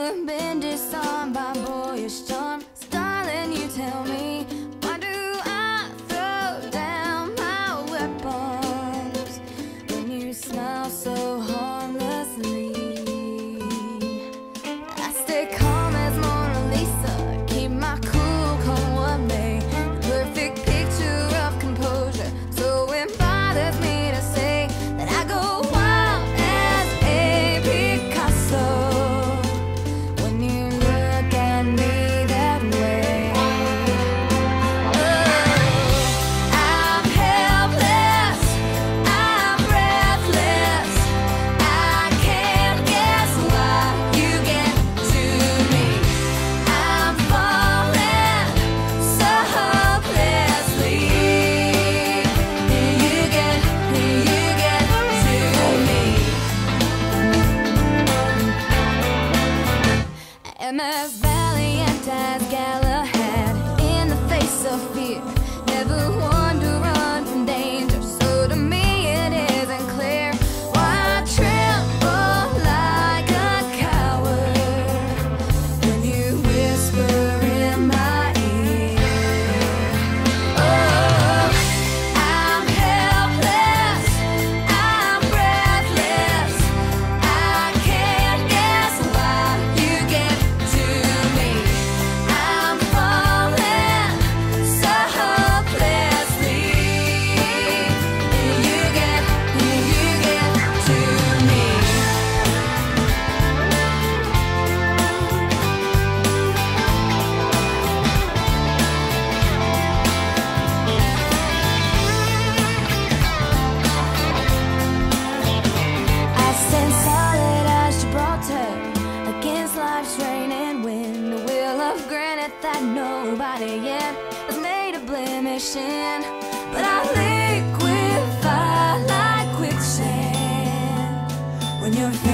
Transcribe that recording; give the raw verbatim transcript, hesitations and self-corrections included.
never been disarmed by boyish charm. So darling, you tell me, why do I throw down my weapons when you smile so harmlessly? I stay calm as Mona Lisa, keep my cool, come what may. The perfect picture of composure, so it bothers me to say that I go wild as a Picasso when you look at me that way. Oh, I'm helpless, I'm breathless, I can't guess why you get to me. I'm falling so hopelessly. You get, you get to me. I am as valiant as Galahad in the face of fear. Never one to run from danger. So to me it isn't clear why I tremble like a coward when you whisper in my ear. Oh, I'm helpless, I'm breathless, I can't guess why you get to me. I'm falling so hopelessly. You get, you get to me. I stand solid as Gibraltar against life's rain and wind. A will of granite that nobody yet has made a blemish in. But I liquefy like quicksand when your